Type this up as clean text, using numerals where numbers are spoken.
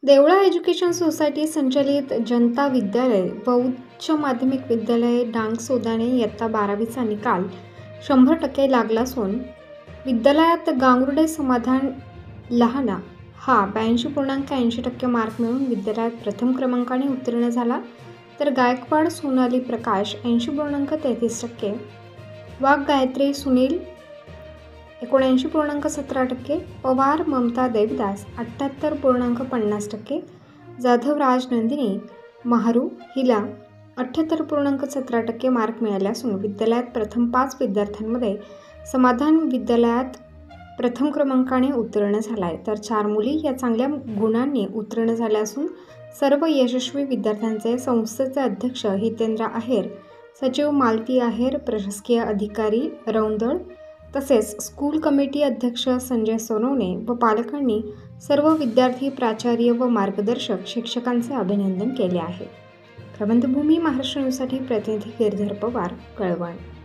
Deola education society संचलित जनता विद्यालय व उच्च माध्यमिक विद्यालय डांगसोदाणे इयत्ता 12वीचा निकाल 100% लागला असून विद्यालयात गांगुर्डे समाधान लहाना हा 82.80% मार्क मिळवून विद्यालयात प्रथम क्रमांकाने उत्तीर्ण झाला, तर गायकवाड सोनाली प्रकाश 80.33%, वाघ गायत्री सुनील 79.17%, पवार ममता देवदास 78.50%, जाधव राज नंदिनी महारू हिला 78.17% मार्क मिळाले असून विद्यालयात प्रथम 5 विद्यार्थ्यांमध्ये समाधान विद्यालयात प्रथम क्रमांकाने उत्तीर्ण झाला आहे, तर 4 मुली या चांगल्या गुणांनी उत्तीर्ण झाल्या असून सर्व यशस्वी विद्यार्थ्यांचे संस्थेचे अध्यक्ष हितेंद्र आहेर, सचिव मालती आहेर, प्रशासकीय अधिकारी रौंदळ तसेच स्कूल कमिटी अध्यक्ष संजय सोनवणे व पालकांनी सर्व विद्यार्थी, प्राचार्य व मार्गदर्शक शिक्षकांचे अभिनंदन केले आहे. प्रबंधभूमी महाराष्ट्र न्यूजसाठी प्रतिनिधी गिरधर पवार, कळवण.